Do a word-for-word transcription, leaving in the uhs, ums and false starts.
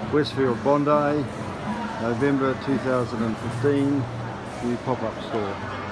Westfield Bondi, November two thousand fifteen, new pop-up store.